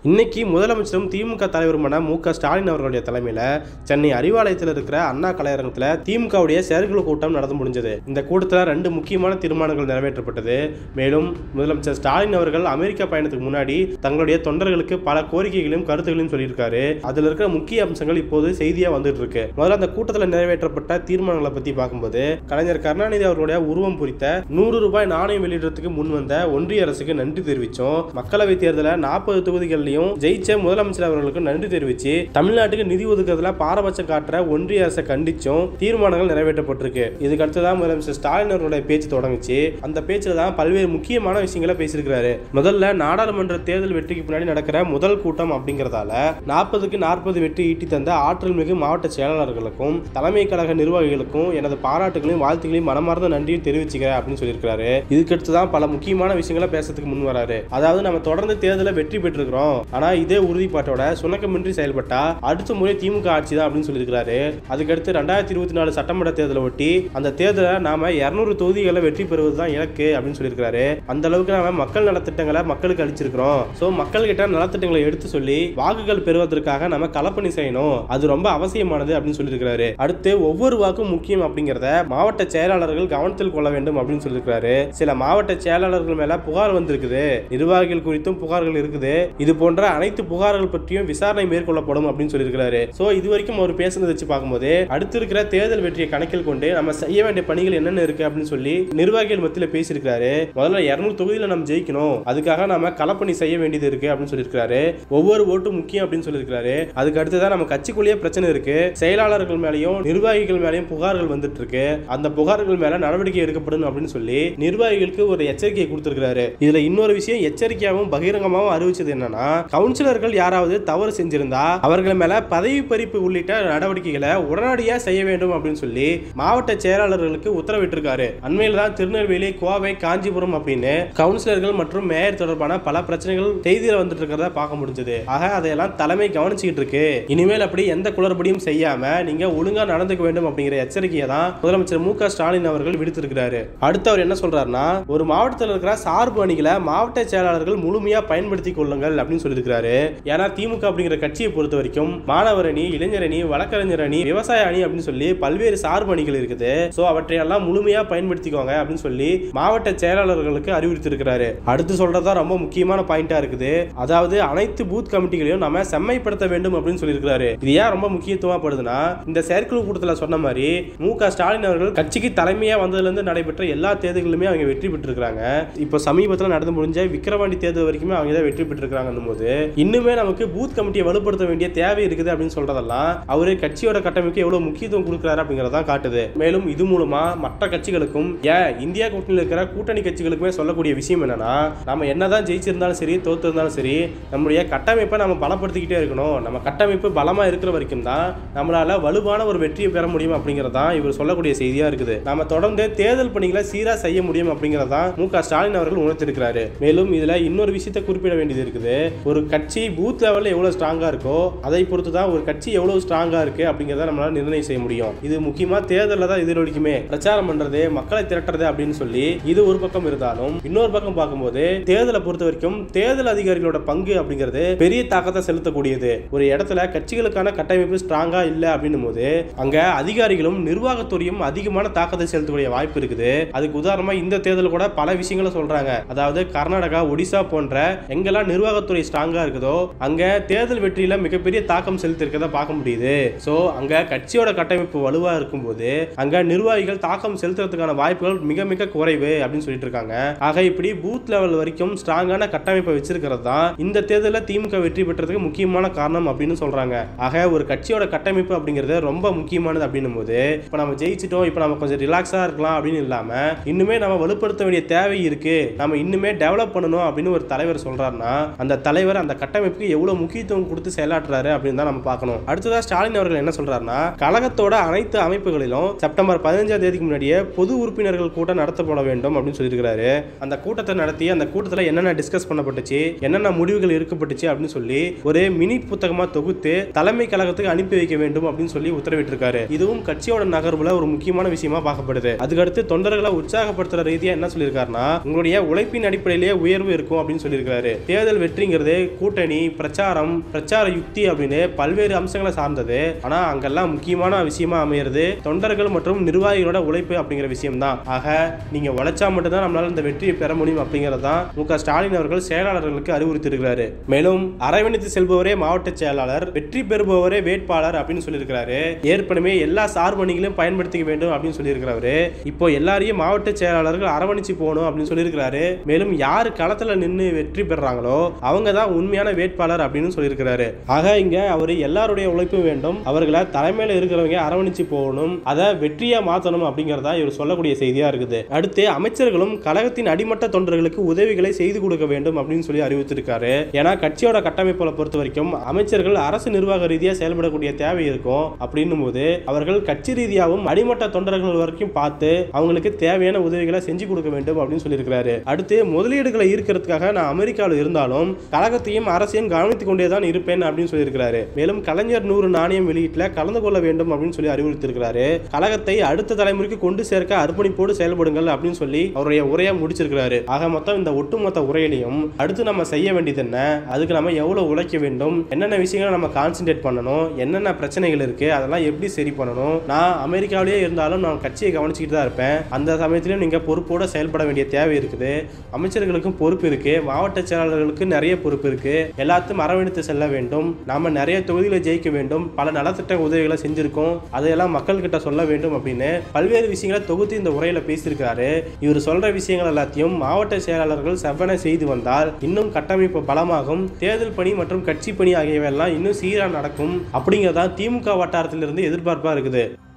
இன்னைக்கு முதலமைச்சரும் திமுக தலைவருமான மு.க. ஸ்டாலின் அவர்களுடைய தலைமையில் சென்னை அறிவாலயத்தில் இருக்கிற அண்ணா கலையரங்கத்தில் திமுகவுடைய செயற்குழு கூட்டம் நடந்து முடிஞ்சது. இந்த கூட்டத்தில் 2 முக்கியமான தீர்மானங்கள் நிறைவேற்றப்பட்டது. மேலும் முதலமைச்சர் ஸ்டாலின் அவர்கள் அமெரிக்கா பயணத்துக்கு முன்னாடி தங்களுடைய தொண்டர்களுக்கு பல கோரிக்கைகளையும் கருத்துக்களையும் சொல்லியிருக்காரு. அதில் இருக்கிற முக்கிய அம்சங்கள் இப்போது செய்தியா வந்துட்டு இருக்கு. முதல்ல அந்த கூட்டத்தில் நிறைவேற்றப்பட்ட தீர்மானங்களை பத்தி பார்க்கும்போது, கலைஞர் கருணாநிதி அவர்களுடைய உருவம் குறித்த 100 ரூபாய் நாணயம் வெளியிடறதுக்கு முன் வந்த ஒன்றிய அரசுக்கு நன்றி தெரிவிச்சோம். மக்களவை தேர்தலில் 40 தொகுதிகள் ஜெயிச்ச முதலமைச்சர் அவர்களுக்கு நன்றி தெரிவிச்சு தமிழ்நாட்டுக்கு நிதி ஒதுக்குறதுல பாரபட்சம் காட்டுற ஒன்றிய அரசை கண்டிச்சும் தீர்மானங்கள் நிறைவேற்றப்பட்டிருக்கு. இதுக்கு அடுத்துதான் முதலமைச்சர் ஸ்டாலின் அவர்களுடைய பேச்சு தொடங்குச்சு. அந்த பேச்சுல தான் பல்வேறு முக்கியமான விஷயங்களை பேசியிருக்கிறாரு. முதல்ல நாடாளுமன்ற தேர்தல் வெற்றிக்கு பின்னாடி நடக்கிற முதல் கூட்டம் அப்படிங்கறதால 40க்கு 40 வெற்றி ஈட்டி தந்த ஆற்றல் மிகு மாவட்ட செயலாளர்களுக்கும் தலைமை கழக நிர்வாகிகளுக்கும் எனது பாராட்டுகளையும் வாழ்த்துக்களையும் மனமார்ந்த நன்றியும் தெரிவிச்சுக்கிறேன் அப்படின்னு சொல்லியிருக்காரு. இதுக்கு அடுத்துதான் பல முக்கியமான விஷயங்களை பேசுறதுக்கு முன் வராரு. அதாவது நம்ம தொடர்ந்து தேர்தலை வெற்றி பெற்றிருக்கிறோம், ஆனா இதே உறுதிப்பாட்டோட சுணக்கமின்றி செயல்பட்டா அடுத்த முறை திமுக ஆட்சி தான் அப்படின்னு சொல்லியிருக்காரு. அதுக்கடுத்து 2024 சட்டமன்ற தேர்தலை ஒட்டி அந்த தேர்தலை நாம 200 தொகுதிகளை வெற்றி பெறுவதுதான் இலக்கு அப்படின்னு சொல்லியிருக்காரு. அந்த அளவுக்கு நாம மக்கள் நலத்திட்டங்களை மக்களுக்கு அளிச்சிருக்கிறோம். சோ மக்கள் கிட்ட நலத்திட்டங்களை எடுத்து சொல்லி வாக்குகள் பெறுவதற்காக நம்ம களப்பணி செய்யணும், அது ரொம்ப அவசியமானது அப்படின்னு சொல்லியிருக்காரு. அடுத்து ஒவ்வொரு வாக்கும் முக்கியம் அப்படிங்கறத மாவட்ட செயலாளர்கள் கவனத்தில் கொள்ள வேண்டும் அப்படின்னு சொல்லியிருக்காரு. சில மாவட்ட செயலாளர்கள் மேல புகார் வந்திருக்குது, நிர்வாகிகள் குறித்தும் புகார்கள் இருக்குது, இது போன்ற அனைத்து புகார்கள் பற்றியும் விசாரணை மேற்கொள்ளப்படும் அப்படின்னு சொல்லியிருக்காரு. சோ இது வரைக்கும் அவர் பேசுனதை வச்சு பார்க்கும்போது அடுத்து இருக்கிற தேர்தல் வெற்றியை கணக்கில் கொண்டு நம்ம செய்ய வேண்டிய பணிகள் என்னென்ன இருக்கு அப்படின்னு சொல்லி நிர்வாகிகள் மத்தியில பேசியிருக்காரு. முதல்ல 200 தொகுதியில நம்ம ஜெயிக்கணும், அதுக்காக நாம களப்பணி செய்ய வேண்டியது இருக்கு அப்படின்னு சொல்லியிருக்காரு. ஒவ்வொரு ஓட்டும் முக்கியம் அப்படின்னு சொல்லியிருக்காரு. அதுக்கு அடுத்துதான் நம்ம கட்சிக்குள்ளேயே பிரச்சனை இருக்கு, செயலாளர்கள் மேலையும் நிர்வாகிகள் மேலையும் புகார்கள் வந்துட்டு இருக்கு, அந்த புகார்கள் மேல நடவடிக்கை எடுக்கப்படும் அப்படின்னு சொல்லி நிர்வாகிகளுக்கு ஒரு எச்சரிக்கையை கொடுத்திருக்காரு. இதுல இன்னொரு விஷயம் எச்சரிக்கையாகவும் பகிரங்கமாகவும் அறிவிச்சது என்னன்னா, கவுன்சிலர்கள் யாராவது தவறு செஞ்சிருந்தா அவர்கள் மேல பதவி பறிப்பு உள்ளிட்ட நடவடிக்கைகளை உடனடியாக செய்ய வேண்டும் அப்படின்னு சொல்லி மாவட்ட செயலாளர்களுக்கு உத்தரவிட்டிருக்காரு. அண்மையில் தான் திருநெல்வேலி, கோவை, காஞ்சிபுரம் அப்படின்னு கவுன்சிலர்கள் மற்றும் மேயர் தொடர்பான பல பிரச்சனைகள் செய்தியில் வந்துட்டு இருக்கிறத பார்க்க முடிஞ்சது. ஆக அதையெல்லாம் தலைமை கவனிச்சுக்கிட்டு இருக்கு. இனிமேல் அப்படி எந்த குளறுபடியும் செய்யாம நீங்க ஒழுங்கா நடந்துக்க வேண்டும் அப்படிங்கிற எச்சரிக்கையை தான் முதலமைச்சர் மு.க. ஸ்டாலின் அவர்கள் விடுத்திருக்கிறாரு. அடுத்து அவர் என்ன சொல்றாருன்னா, ஒரு மாவட்டத்தில் இருக்கிற சார்பு அணிகளை மாவட்ட செயலாளர்கள் முழுமையா பயன்படுத்திக் கொள்ளுங்கள் அப்படின்னு சொல்லியிருக்காரு. ஏன்னா திமுக அப்படிங்கிற கட்சியை பொறுத்த வரைக்கும் மாணவர் அணி, இளைஞர் அணி, வழக்கறிஞர் அணி, விவசாய அணி அப்படின்னு சொல்லி பல்வேறு சார்பு அணிகள் இருக்குது. சோ அவற்றையெல்லாம் முழுமையா பயன்படுத்திக்கோங்க அப்படின்னு சொல்லி மாவட்ட செயலாளர்களுக்கு அறிவுறுத்தியிருக்கிறாரு. அடுத்து சொல்றதா ரொம்ப முக்கியமான பாயிண்டா இருக்குது. அதாவது அனைத்து பூத் கமிட்டிகளையும் நாம செம்மைப்படுத்த வேண்டும் அப்படின்னு சொல்லியிருக்காரு. இது ஏன் ரொம்ப முக்கியத்துவப்படுதுன்னா, இந்த செயற்குழு கூட்டத்தில் சொன்ன மாதிரி மு.க. ஸ்டாலின் அவர்கள் கட்சிக்கு தலைமையா வந்ததுல இருந்து நடைபெற்ற எல்லா தேர்தல்களுமே அவங்க வெற்றி பெற்றிருக்காங்க. இப்போ சமீபத்தில் நடந்து முடிஞ்ச விக்கிரவாண்டி தேர்தல் வரைக்குமே அவங்க தான் வெற்றி பெற்றிருக்காங்க. போது இன்னுமே நமக்கு பூத் கமிட்டியை வலுப்படுத்த வேண்டிய தேவை இருக்குது அப்படின்னு சொல்றதெல்லாம் அவரு கட்சியோட கட்டமைப்புக்கு எவ்வளவு முக்கியத்துவம் கொடுக்கிறாரு அப்படிங்கறத காட்டுது. மேலும் இது மூலமா மற்ற கட்சிகளுக்கும் இந்தியா கூட்டணியில் இருக்கிற கூட்டணி கட்சிகளுக்குமே சொல்லக்கூடிய விஷயம் என்னன்னா, நம்ம என்னதான் ஜெயிச்சிருந்தாலும் சரி தோத்து இருந்தாலும் சரி நம்முடைய கட்டமைப்பை நம்ம பலப்படுத்திக்கிட்டே இருக்கணும். நம்ம கட்டமைப்பு பலமா இருக்கிற வரைக்கும் தான் நம்மளால வலுவான ஒரு வெற்றியை பெற முடியும் அப்படிங்கறதான் இவர் சொல்லக்கூடிய செய்தியா இருக்குது. நாம தொடர்ந்து தேர்தல் பணிகளை சீரா செய்ய முடியும் அப்படிங்கறதான் மு.க. ஸ்டாலின் அவர்கள் உணர்த்திருக்கிறாரு. மேலும் இதுல இன்னொரு விஷயத்தை குறிப்பிட வேண்டியது இருக்குது. ஒரு கட்சி பூத் லெவல்ல எவ்வளவு ஸ்ட்ராங்கா இருக்கோ அதை பொறுத்து தான் ஒரு கட்சி எவ்வளவு ஸ்ட்ராங்கா இருக்கு அப்படிங்கறத நம்மளால நிர்ணயம் செய்ய முடியும். இது முக்கியமா தேர்தல்ல தான் எதிரொலிக்குமே. பிரச்சாரம் பண்றது, மக்களை திரட்டுறது அப்படின்னு சொல்லி இது ஒரு பக்கம் இருந்தாலும், இன்னொரு பக்கம் பார்க்கும்போது தேர்தலை பொறுத்த வரைக்கும் தேர்தல் அதிகாரிகளோட பங்கு அப்படிங்கிறது பெரிய தாக்கத்தை செலுத்தக்கூடியது. ஒரு இடத்துல கட்சிகளுக்கான கட்டமைப்பு ஸ்ட்ராங்கா இல்ல அப்படின்னும் போது அங்க அதிகாரிகளும் நிர்வாகத்துறையும் அதிகமான தாக்கத்தை செலுத்தக்கூடிய வாய்ப்பு இருக்குது. அதுக்கு உதாரணமா இந்த தேர்தல் கூட பல விஷயங்களை சொல்றாங்க. அதாவது கர்நாடகா, ஒடிசா போன்ற எங்கெல்லாம் நிர்வாகத்துறை ஸ்ட்ராங்கா இருக்குதோ அங்க தேர்தல் வெற்றியில மிகப்பெரிய தாக்கம் செலுத்தி இருக்கிறத பார்க்க முடியுது. சோ அங்க கட்சியோட கட்டமைப்பு வலுவா இருக்கும்போது அங்க நிர்வாகிகள் தாக்கம் செலுத்துறதுக்கான வாய்ப்புகள் மிக மிக குறைவு அப்படின்னு சொல்லிட்டு இருக்காங்க. ஆக இப்படி பூத் லெவல் வரைக்கும் ஸ்ட்ராங்கான கட்டமைப்பை வச்சிருக்கிறது தான் இந்த தேர்தலில் திமுக வெற்றி பெற்றதுக்கு முக்கியமான காரணம் அப்படின்னு சொல்றாங்க. ஆக ஒரு கட்சியோட கட்டமைப்பு அப்படிங்கிறது ரொம்ப முக்கியமானது அப்படின்னும் போது இப்ப நம்ம ஜெயிச்சிட்டோம், இப்ப நம்ம கொஞ்சம் ரிலாக்ஸா இருக்கலாம் அப்படின்னு இல்லாம இன்னுமே நம்ம வலுப்படுத்த வேண்டிய தேவை இருக்கு, நம்ம இன்னுமே டெவலப் பண்ணணும் அப்படின்னு ஒரு தலைவர் சொல்றாருன்னா அந்த தலைவர் அந்த கட்டமைப்புக்கு எவ்வளவு முக்கியத்துவம் கொடுத்து செயலாற்றுறாரு அப்படின்னு தான் நம்ம பார்க்கணும். அடுத்ததா ஸ்டாலின் அவர்கள் என்ன சொல்றாருன்னா, கழகத்தோட அனைத்து அமைப்புகளிலும் செப்டம்பர் 15ஆம் தேதிக்கு முன்னாடியே பொது உறுப்பினர்கள் கூட்டம் நடத்தப்பட வேண்டும் அப்படின்னு சொல்லியிருக்காரு. அந்த கூட்டத்தை நடத்தி அந்த கூட்டத்தில் என்னென்ன டிஸ்கஸ் பண்ணப்பட்டுச்சு, என்னென்ன முடிவுகள் எடுக்கப்பட்டுச்சு அப்படின்னு சொல்லி ஒரு மினி புத்தகமா தொகுத்து தலைமை கழகத்துக்கு அனுப்பி வைக்க வேண்டும் அப்படின்னு சொல்லி உத்தரவிட்டிருக்காரு. இதுவும் கட்சியோட நகர்வுல ஒரு முக்கியமான விஷயமா பார்க்கப்படுது. அதுக்கடுத்து தொண்டர்களை உற்சாகப்படுத்துற ரீதியா என்ன சொல்லியிருக்காருன்னா, உங்களுடைய உழைப்பின் அடிப்படையிலேயே உயர்வு இருக்கும் அப்படின்னு சொல்லியிருக்காரு. தேர்தல் வெற்றிங்கிறது அப்படிங்கிறது கூட்டணி, பிரச்சாரம், பிரச்சார யுக்தி அப்படின்னு பல்வேறு அம்சங்களை சார்ந்தது. ஆனா அங்கெல்லாம் முக்கியமான விஷயமா அமையிறது தொண்டர்கள் மற்றும் நிர்வாகிகளோட உழைப்பு அப்படிங்கிற விஷயம் தான். ஆக நீங்க உழைச்சா மட்டும்தான் நம்மளால இந்த வெற்றியை பெற முடியும் அப்படிங்கறதான் மு.க. ஸ்டாலின் அவர்கள் செயலாளர்களுக்கு அறிவுறுத்தியிருக்கிறாரு. மேலும் அரவணைத்து செல்பவரே மாவட்ட செயலாளர், வெற்றி பெறுபவரே வேட்பாளர் அப்படின்னு சொல்லியிருக்கிறாரு. ஏற்கனவே எல்லா சார்பணிகளையும் பயன்படுத்திக்க வேண்டும் அப்படின்னு சொல்லியிருக்கிறாரு. இப்போ எல்லாரையும் மாவட்ட செயலாளர்கள் அரவணைச்சு போகணும் அப்படின்னு சொல்லியிருக்கிறாரு. மேலும் யாரு களத்துல நின்று வெற்றி பெறாங்களோ அவங்க தான் உண்மையான வேட்பாளர் அப்படின்னு சொல்லியிருக்கிறாரு. ஆக இங்க அவர் எல்லாருடைய உழைப்பு வேண்டும், அவர்களை தலைமையில இருக்கிறவங்க அரவணைச்சு போகணும், அதை வெற்றியா மாற்றணும் அப்படிங்கறதா இவர் சொல்லக்கூடிய செய்தியா இருக்குது. அடுத்து அமைச்சர்களும் கழகத்தின் அடிமட்ட தொண்டர்களுக்கு உதவிகளை செய்து கொடுக்க வேண்டும் அப்படின்னு சொல்லி அறிவித்திருக்காரு. ஏன்னா கட்சியோட கட்டமைப்புகளை பொறுத்த வரைக்கும் அமைச்சர்கள் அரசு நிர்வாக ரீதியாக செயல்படக்கூடிய தேவை இருக்கும். அப்படின்னும் போது அவர்கள் கட்சி ரீதியாகவும் அடிமட்ட தொண்டர்கள் வரைக்கும் பார்த்து அவங்களுக்கு தேவையான உதவிகளை செஞ்சு கொடுக்க வேண்டும் அப்படின்னு சொல்லியிருக்கிறாரு. அடுத்து முதலீடுகளை ஈர்க்கிறதுக்காக நான் அமெரிக்காவில் இருந்தாலும் கழகத்தையும் அரசையும் கவனித்துக் கொண்டேதான் இருப்பேன் அப்படின்னு சொல்லியிருக்கிறாரு. மேலும் கலைஞர் 100 நாணயம் வெளியீட்டில் கலந்து கொள்ள வேண்டும் அப்படின்னு சொல்லி அறிவுறுத்திருக்கிறாரு. கழகத்தை அடுத்த தலைமுறைக்கு கொண்டு சேர்க்க அர்ப்பணிப்போடு செயல்படுங்கள் அப்படின்னு சொல்லி அவருடைய உரையை முடிச்சிருக்கிறாரு. ஆக மொத்தம் இந்த ஒட்டுமொத்த உரையிலையும் அடுத்து நம்ம செய்ய வேண்டியது என்ன, அதுக்கு நம்ம எவ்வளவு உழைக்க வேண்டும், என்னென்ன விஷயங்களை நம்ம கான்சென்ட்ரேட் பண்ணணும், என்னென்ன பிரச்சனைகள் இருக்கு, அதெல்லாம் எப்படி சரி பண்ணணும், நான் அமெரிக்காவிலேயே இருந்தாலும் நான் கட்சியை கவனிச்சுக்கிட்டு தான் இருப்பேன், அந்த சமயத்திலும் நீங்க பொறுப்போட செயல்பட வேண்டிய தேவை இருக்குது, அமைச்சர்களுக்கும் பொறுப்பு இருக்கு, மாவட்ட செயலாளர்களுக்கு நிறைய பொறுப்பு இருக்கு, எல்லாத்தையும் அரவணைத்து செல்ல வேண்டும், நாம நிறைய தொகுதிகளை ஜெயிக்க வேண்டும், பல நலத்திட்ட உதவிகளை செஞ்சிருக்கோம், அதையெல்லாம் மக்கள் கிட்ட சொல்ல வேண்டும் அப்படின்னு பல்வேறு விஷயங்களை தொகுத்து இந்த உரையில பேசியிருக்காரு. இவர் சொல்ற விஷயங்கள் எல்லாத்தையும் மாவட்ட செயலாளர்கள் செவ்வன செய்து வந்தால் இன்னும் கட்டமைப்பு பலமாகும், தேர்தல் பணி மற்றும் கட்சி பணி ஆகியவையெல்லாம் இன்னும் சீரா நடக்கும் அப்படிங்கறதா திமுக வட்டாரத்திலிருந்து எதிர்பார்ப்பா இருக்குது.